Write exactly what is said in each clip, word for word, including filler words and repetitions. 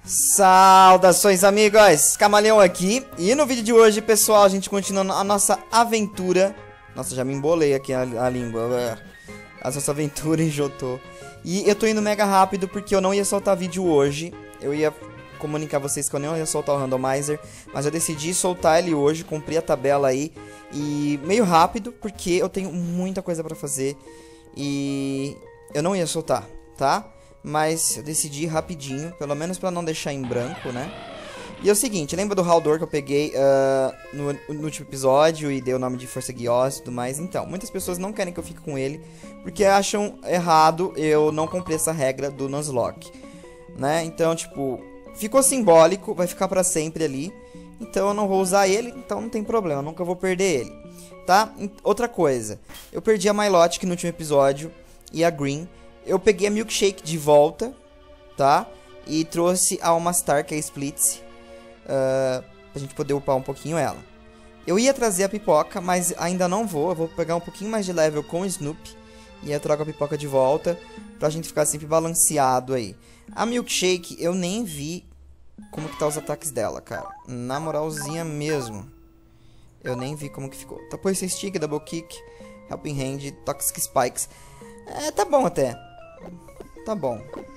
Saudações, amigos! Camaleão aqui. E no vídeo de hoje, pessoal, a gente continua a nossa aventura. Nossa, já me embolei aqui a, a língua. A nossa aventura em Jotô. E eu tô indo mega rápido porque eu não ia soltar vídeo hoje. Eu ia comunicar a vocês que eu não ia soltar o randomizer, mas eu decidi soltar ele hoje, cumpri a tabela aí. E meio rápido, porque eu tenho muita coisa pra fazer. E eu não ia soltar, tá? Mas eu decidi rapidinho, pelo menos pra não deixar em branco, né? E é o seguinte, lembra do Haldor que eu peguei uh, no, no último episódio e dei o nome de Força Guiosa e tudo mais? Então, muitas pessoas não querem que eu fique com ele, porque acham errado eu não cumprir essa regra do Nuzlocke, né? Então, tipo, ficou simbólico, vai ficar pra sempre ali. Então eu não vou usar ele, então não tem problema, eu nunca vou perder ele, tá? Outra coisa, eu perdi a Milotic no último episódio e a Green. Eu peguei a Milkshake de volta, tá? E trouxe a Almastar, que é a Splitz, uh, pra gente poder upar um pouquinho ela. Eu ia trazer a Pipoca, mas ainda não vou. Eu vou pegar um pouquinho mais de level com o Snoopy. E eu trago a Pipoca de volta, pra gente ficar sempre balanceado aí. A Milkshake, eu nem vi como que tá os ataques dela, cara. Na moralzinha mesmo. Eu nem vi como que ficou. Tá, pois Stick, Double Kick, Helping Hand, Toxic Spikes. É, tá bom até. Tá bom.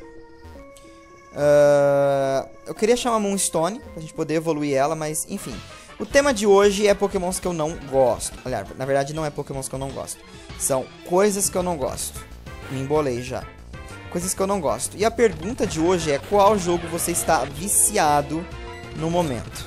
Uh, eu queria chamar Moonstone pra gente poder evoluir ela, mas enfim. O tema de hoje é pokémons que eu não gosto. Aliás, na verdade não é pokémons que eu não gosto. São coisas que eu não gosto. Me embolei já. Coisas que eu não gosto. E a pergunta de hoje é: qual jogo você está viciado no momento?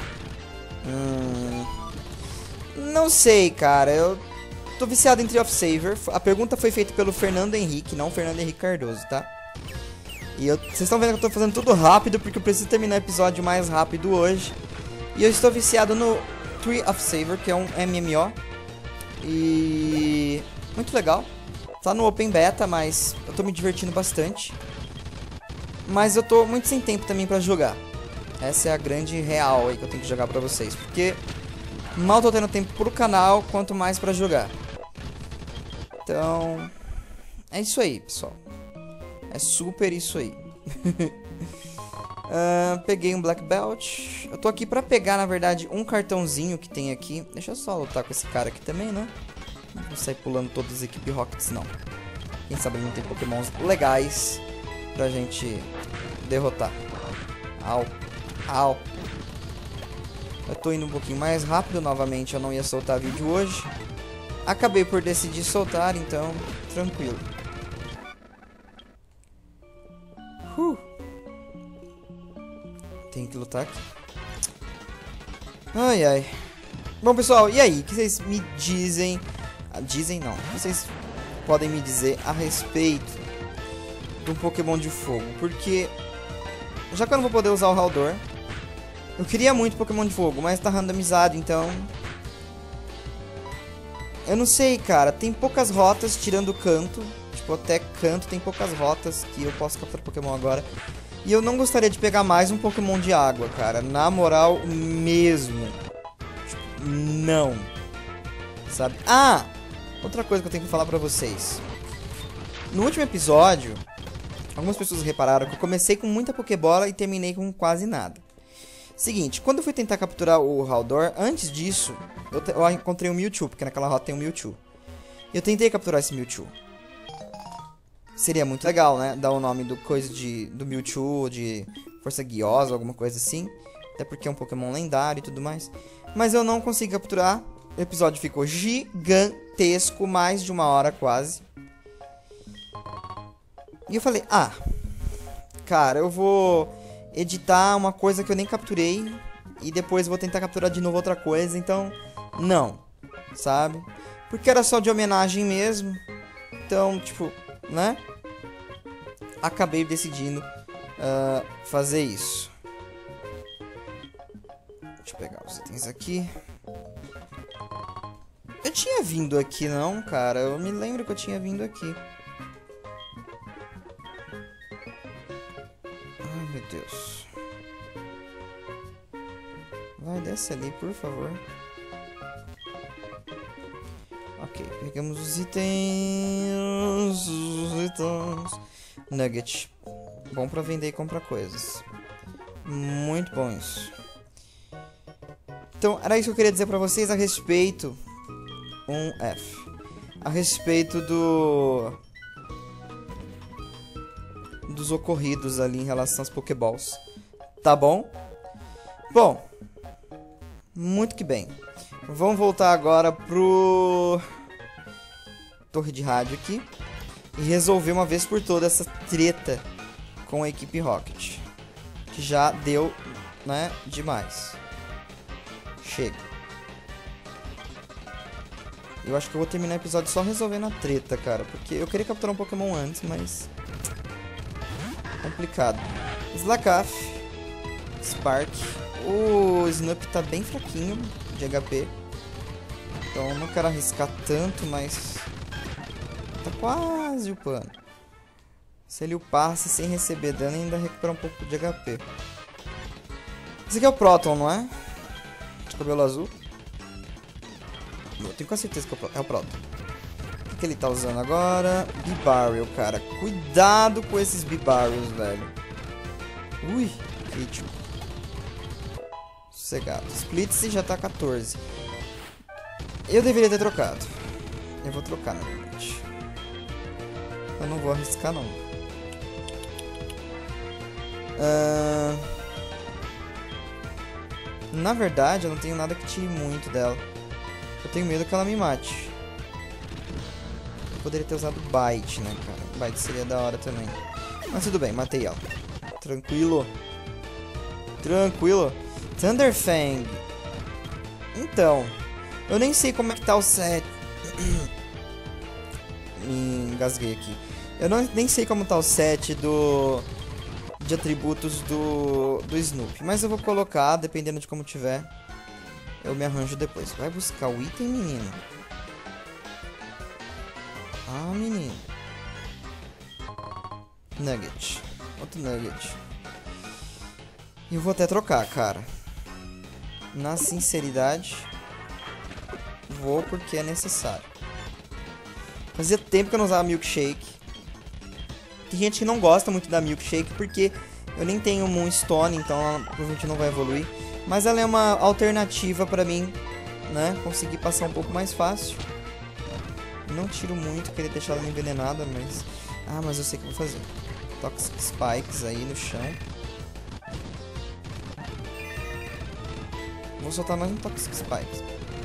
Hum, não sei, cara. Eu tô viciado em Tree of Savior. A pergunta foi feita pelo Fernando Henrique, não Fernando Henrique Cardoso, tá? E vocês estão vendo que eu tô fazendo tudo rápido, porque eu preciso terminar o episódio mais rápido hoje. E eu estou viciado no Tree of Savior, que é um M M O. E muito legal. Tá no Open Beta, mas eu tô me divertindo bastante. Mas eu tô muito sem tempo também pra jogar. Essa é a grande real aí que eu tenho que jogar pra vocês, porque mal tô tendo tempo pro canal, quanto mais pra jogar. Então, é isso aí, pessoal. É super isso aí. uh, peguei um Black Belt. Eu tô aqui pra pegar, na verdade, um cartãozinho que tem aqui. Deixa eu só lutar com esse cara aqui também, né? Não vou sair pulando todas as equipes Rockets, não. Quem sabe ele não tem pokémons legais pra gente derrotar. Au. Au. Eu tô indo um pouquinho mais rápido. Novamente eu não ia soltar vídeo hoje. Acabei por decidir soltar, então tranquilo. Uh. Tem que lutar aqui. Ai, ai. Bom, pessoal, e aí? O que vocês me dizem? Ah, dizem não. O que vocês podem me dizer a respeito do Pokémon de fogo? Porque já que eu não vou poder usar o Haldor, eu queria muito Pokémon de fogo, mas tá randomizado, então eu não sei, cara. Tem poucas rotas, tirando o canto. Tipo, até canto tem poucas rotas que eu posso capturar Pokémon agora. E eu não gostaria de pegar mais um Pokémon de água, cara. Na moral mesmo. Tipo, não. Sabe? Ah! Outra coisa que eu tenho que falar pra vocês. No último episódio, algumas pessoas repararam que eu comecei com muita Pokébola e terminei com quase nada. Seguinte, quando eu fui tentar capturar o Haldor, antes disso, eu, eu encontrei um Mewtwo, porque naquela rota tem um Mewtwo. Eu tentei capturar esse Mewtwo. Seria muito legal, né? Dar o nome do coisa de do Mewtwo, de Força Guiosa, alguma coisa assim. Até porque é um Pokémon lendário e tudo mais. Mas eu não consegui capturar. O episódio ficou gigantesco, mais de uma hora quase. E eu falei, ah, cara, eu vou editar uma coisa que eu nem capturei e depois vou tentar capturar de novo outra coisa, então não, sabe? Porque era só de homenagem mesmo. Então, tipo, né? Acabei decidindo uh, fazer isso. Deixa eu pegar os itens aqui. Eu tinha vindo aqui, não, cara? Eu me lembro que eu tinha vindo aqui. Ai, meu Deus. Vai, desce ali, por favor. Ok, pegamos os itens. Os itens. Nugget. Bom pra vender e comprar coisas. Muito bom isso. Então, era isso que eu queria dizer pra vocês a respeito... Um F. A respeito do... dos ocorridos ali em relação aos Pokéballs. Tá bom? Bom. Muito que bem. Vamos voltar agora pro... Torre de rádio aqui. E resolver uma vez por todas essa treta com a equipe Rocket. Que já deu, né, demais. Chega. Eu acho que eu vou terminar o episódio só resolvendo a treta, cara. Porque eu queria capturar um Pokémon antes, mas... complicado. Slacaf. Spark. O Snoop tá bem fraquinho de H P. Então eu não quero arriscar tanto, mas... tá quase upando. Se ele upasse sem receber dano, ainda recupera um pouco de H P. Esse aqui é o Proton, não é? De cabelo azul. Eu tenho quase certeza que é o Proton. O que, que ele tá usando agora? B-Barrel, cara. Cuidado com esses B-Barrels, velho. Ui, crítico. Sossegado. Splitz já tá quatorze. Eu deveria ter trocado. Eu vou trocar, na verdade. Eu não vou arriscar, não. Uh... Na verdade, eu não tenho nada que tire muito dela. Eu tenho medo que ela me mate. Eu poderia ter usado Bite, né, cara? Bite seria da hora também. Mas tudo bem, matei ela. Tranquilo. Tranquilo. Thunderfang. Então, eu nem sei como é que tá o set. Me engasguei aqui. Eu não, nem sei como tá o set do... de atributos do... do Snoop. Mas eu vou colocar, dependendo de como tiver. Eu me arranjo depois. Vai buscar o item, menino. Ah, menino. Nugget. Outro Nugget. E eu vou até trocar, cara. Na sinceridade, vou porque é necessário. Fazia tempo que eu não usava Milkshake. Tem gente que não gosta muito da Milkshake porque eu nem tenho Moonstone, então ela provavelmente não vai evoluir. Mas ela é uma alternativa pra mim, né? Conseguir passar um pouco mais fácil. Não tiro muito, queria deixar ela envenenada, mas... Ah, mas eu sei o que eu vou fazer. Toxic Spikes aí no chão. Vou soltar mais um Toxic Spikes.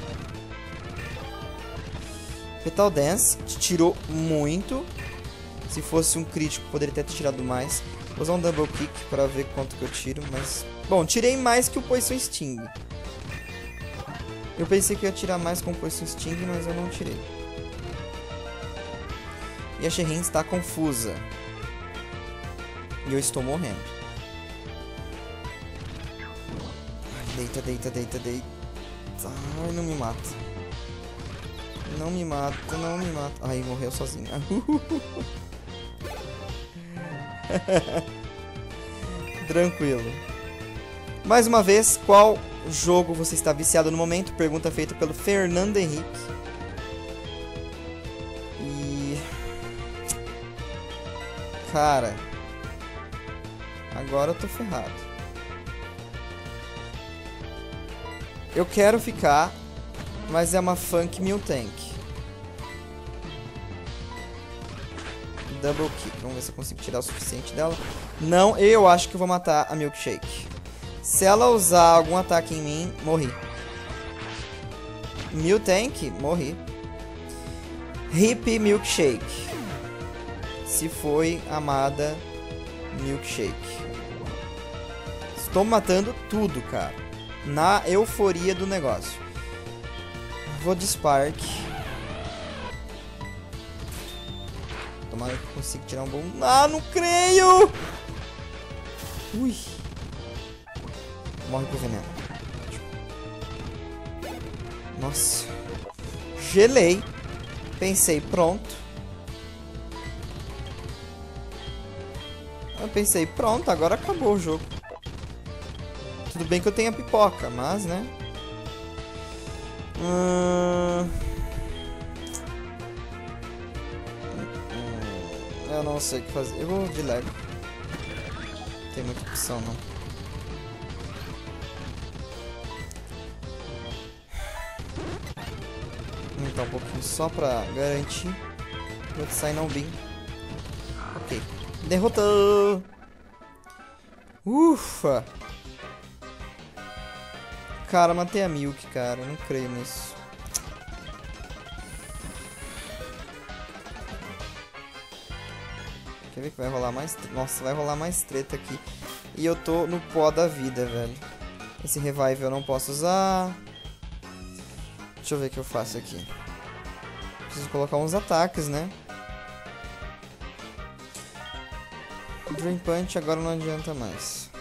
Petal Dance, tirou muito. Se fosse um crítico, poderia ter tirado mais. Vou usar um Double Kick pra ver quanto que eu tiro, mas... Bom, tirei mais que o Poison Sting. Eu pensei que eu ia tirar mais com o Poison Sting, mas eu não tirei. E a Sherrin está confusa. E eu estou morrendo. Deita, deita, deita, deita. Ai, não me mata. Não me mata, não me mata. Ai, morreu sozinho. Tranquilo. Mais uma vez, qual jogo você está viciado no momento? Pergunta feita pelo Fernando Henrique. E... Cara... Agora eu tô ferrado. Eu quero ficar, mas é uma Funk Miltank. Double Kick. Vamos ver se eu consigo tirar o suficiente dela. Não, eu acho que eu vou matar a Milkshake. Se ela usar algum ataque em mim, morri. Miltank, morri. Hip Milkshake. Se foi amada Milkshake. Estou matando tudo, cara. Na euforia do negócio. Vou de Spark. Tomara que eu consiga tirar um bom... Ah, não creio! Ui. Morre pro veneno. Nossa. Gelei. Pensei, pronto. Eu pensei, pronto, agora acabou o jogo. Tudo bem que eu tenho a pipoca, mas, né? Hum... Eu não sei o que fazer. Eu vou de Lego. Não tem muita opção, não. apertar um pouquinho só pra garantir. Vou sair não bem. Ok. Derrotou! Ufa! Cara, matei a Milk, cara. Eu não creio nisso. Quer ver que vai rolar mais... Nossa, vai rolar mais treta aqui. E eu tô no pó da vida, velho. Esse revive eu não posso usar. Deixa eu ver o que eu faço aqui. Preciso colocar uns ataques, né? Dream Punch agora não adianta mais.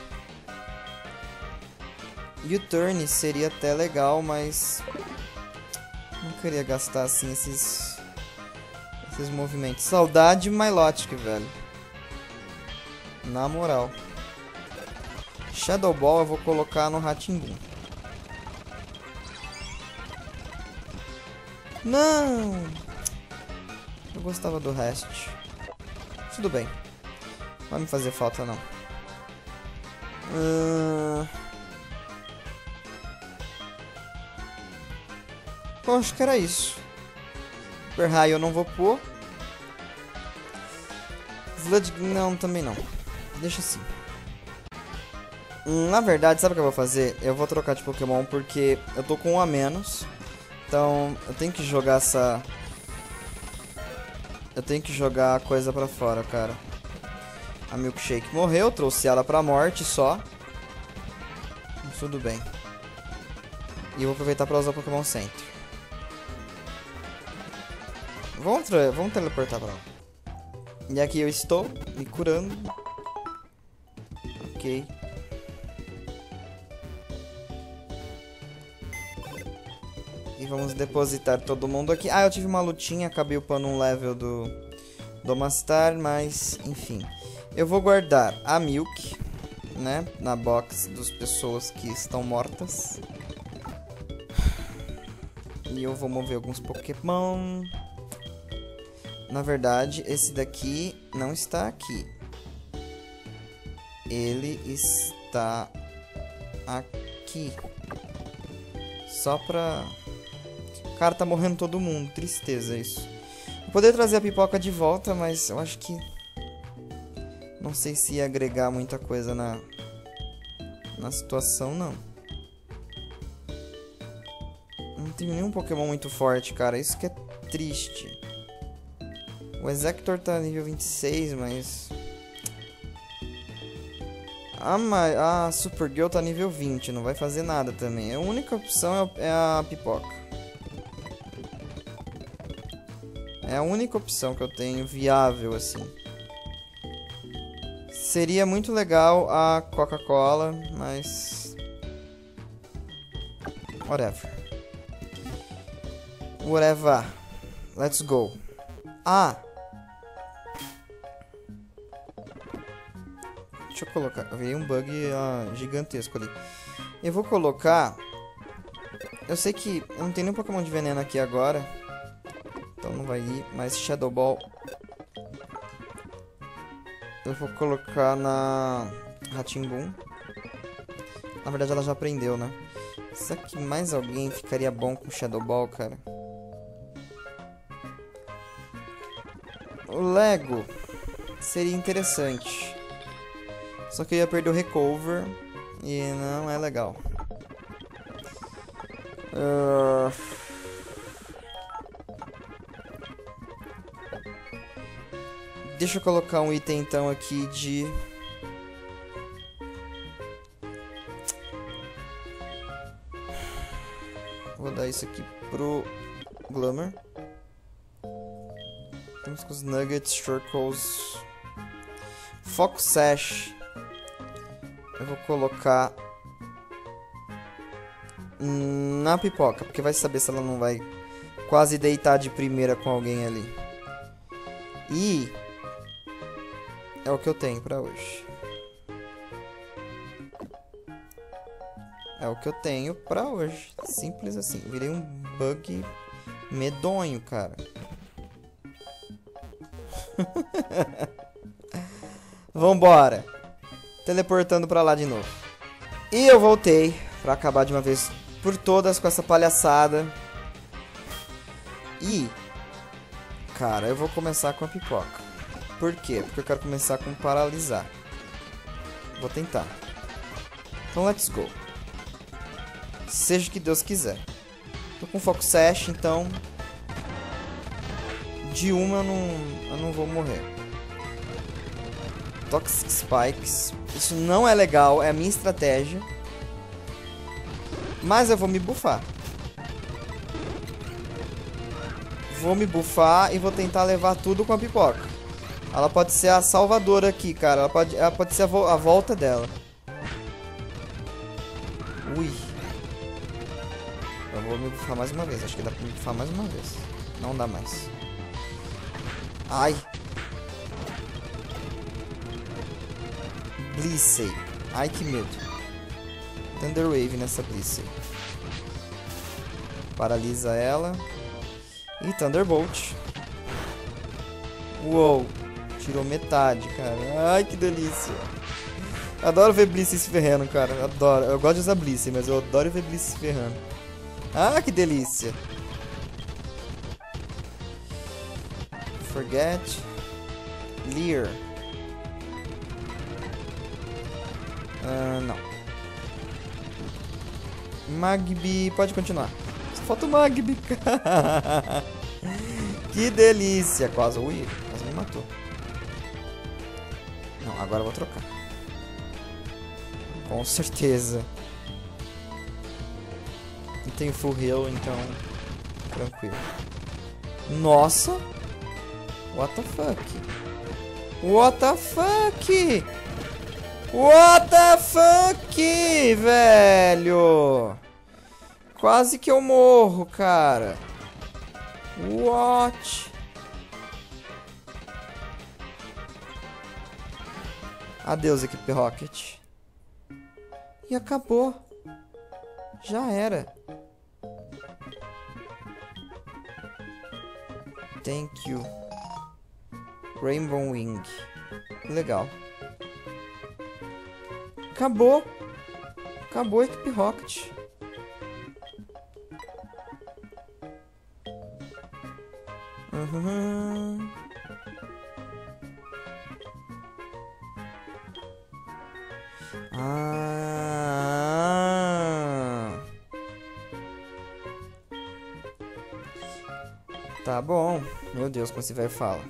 U-Turn seria até legal, mas... não queria gastar assim esses... esses movimentos. Saudade Milotic, velho. Na moral. Shadow Ball eu vou colocar no Ratimbun. Não! Eu gostava do resto. Tudo bem. Não vai me fazer falta, não. Hum... Eu acho que era isso. Super High eu não vou pôr. Flood... não, também não. Deixa assim. Na verdade, sabe o que eu vou fazer? Eu vou trocar de Pokémon porque eu tô com um a menos. Então, eu tenho que jogar essa... Eu tenho que jogar a coisa pra fora, cara. A Milkshake morreu, trouxe ela pra morte só. Mas tudo bem. E eu vou aproveitar pra usar o Pokémon Center. Vamos, vamos teleportar pra lá. E aqui eu estou me curando. Ok. E vamos depositar todo mundo aqui. Ah, eu tive uma lutinha, acabei upando um level do Domastar, mas enfim. Eu vou guardar a Milk, né, na box das pessoas que estão mortas. E eu vou mover alguns Pokémon. Na verdade, esse daqui não está aqui. Ele está aqui. Só pra... Cara, tá morrendo todo mundo. Tristeza isso. Eu poderia trazer a pipoca de volta, mas eu acho que... não sei se ia agregar muita coisa na... na situação, não. Não tenho nenhum Pokémon muito forte, cara. Isso que é triste. O Exector tá nível vinte e seis, mas... Ah, mas a Supergirl tá nível vinte, não vai fazer nada também. A única opção é a pipoca. É a única opção que eu tenho viável, assim. Seria muito legal a Coca-Cola, mas... Whatever. Whatever. Let's go. Ah! Deixa eu colocar... Veio um bug uh, gigantesco ali. Eu vou colocar... Eu sei que eu não tenho nenhum Pokémon de veneno aqui agora. Então não vai ir. Mas Shadow Ball... eu vou colocar na... Ratimbun. Na verdade ela já aprendeu, né? Será que mais alguém ficaria bom com Shadow Ball, cara? O Lego seria interessante. Só que eu ia perder o Recover. E não é legal. Uh... Deixa eu colocar um item então aqui de... Vou dar isso aqui pro Glamour. Temos com os Nuggets, Circles... Foco Sash. Eu vou colocar na pipoca, porque vai saber se ela não vai quase deitar de primeira com alguém ali. E é o que eu tenho pra hoje. É o que eu tenho pra hoje. Simples assim. Virei um bug medonho, cara. Vambora. Teleportando pra lá de novo. E eu voltei pra acabar de uma vez por todas com essa palhaçada. E, cara, eu vou começar com a pipoca. Por quê? Porque eu quero começar com paralisar. Vou tentar. Então, let's go. Seja o que Deus quiser. Tô com Foco Sash, então... De uma eu não, eu não vou morrer. Toxic Spikes. Isso não é legal, é a minha estratégia. Mas eu vou me buffar. Vou me buffar e vou tentar levar tudo com a pipoca. Ela pode ser a salvadora aqui, cara. Ela pode, ela pode ser a, vo a volta dela. Ui. Eu vou me buffar mais uma vez. Acho que dá pra me buffar mais uma vez. Não dá mais. Ai. Blissey. Ai, que medo. Thunder Wave nessa Blissey. Paralisa ela. E Thunderbolt. Uou. Tirou metade, cara. Ai, que delícia. Adoro ver Blissey se ferrando, cara. Adoro. Eu gosto de usar Blissey, mas eu adoro ver Blissey se ferrando. Ah, que delícia. Forget. Leer. Ah, não. Magby, pode continuar. Só falta o Magby. Que delícia. Quase, ui, quase me matou. Não, agora eu vou trocar. Com certeza. Não tenho full heal, então tranquilo. Nossa. What the fuck? What the fuck? What the fuck, velho? Quase que eu morro, cara. What? Adeus, equipe Rocket. E acabou. Já era. Thank you. Rainbow Wing. Legal. Acabou. Acabou a equipe Rocket. Uhum. Ah. Tá bom. Meu Deus, como esse velho fala.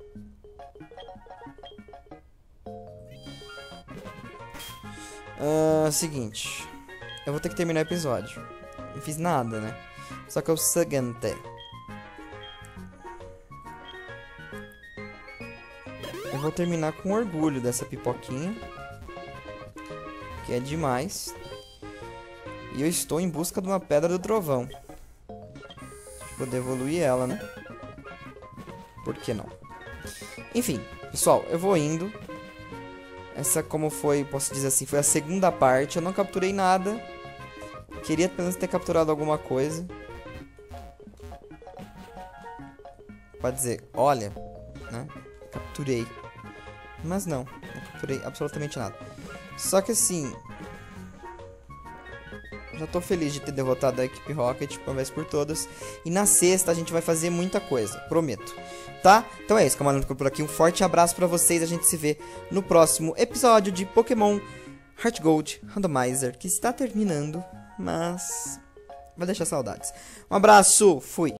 Uh, seguinte. Eu vou ter que terminar o episódio. Não fiz nada, né? Só que é o seguinte. Eu vou terminar com orgulho dessa pipoquinha. Que é demais. E eu estou em busca de uma Pedra do Trovão. Pra poder evoluir ela, né? Por que não? Enfim, pessoal, eu vou indo. Essa, como foi, posso dizer assim, foi a segunda parte. Eu não capturei nada. Queria apenas ter capturado alguma coisa. Pode dizer, olha, né? Capturei. Mas não, não capturei absolutamente nada. Só que assim... Já tô feliz de ter derrotado a equipe Rocket uma vez por todas. E na sexta a gente vai fazer muita coisa, prometo. Tá? Então é isso, Camarão por aqui. Um forte abraço pra vocês. A gente se vê no próximo episódio de Pokémon Heart Gold Randomizer, que está terminando, mas vai deixar saudades. Um abraço, fui!